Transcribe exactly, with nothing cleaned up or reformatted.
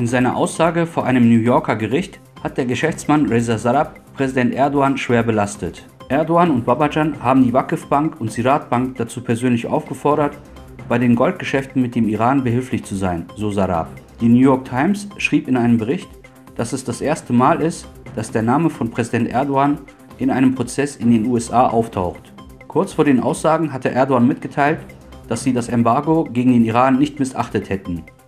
In seiner Aussage vor einem New Yorker Gericht hat der Geschäftsmann Reza Zarrab Präsident Erdogan schwer belastet. Erdogan und Babacan haben die Vakıf Bank und Ziraat Bank dazu persönlich aufgefordert, bei den Goldgeschäften mit dem Iran behilflich zu sein, so Zarrab. Die New York Times schrieb in einem Bericht, dass es das erste Mal ist, dass der Name von Präsident Erdogan in einem Prozess in den U S A auftaucht. Kurz vor den Aussagen hatte Erdogan mitgeteilt, dass sie das Embargo gegen den Iran nicht missachtet hätten.